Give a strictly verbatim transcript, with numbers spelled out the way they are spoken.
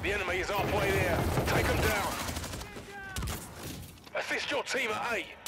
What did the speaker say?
The enemy is halfway there. Take them down. Assist your team at A.